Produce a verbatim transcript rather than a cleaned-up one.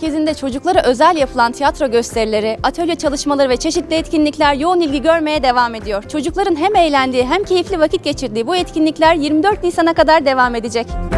Merkezi'nde çocuklara özel yapılan tiyatro gösterileri, atölye çalışmaları ve çeşitli etkinlikler yoğun ilgi görmeye devam ediyor. Çocukların hem eğlendiği hem keyifli vakit geçirdiği bu etkinlikler yirmi dört Nisan'a kadar devam edecek.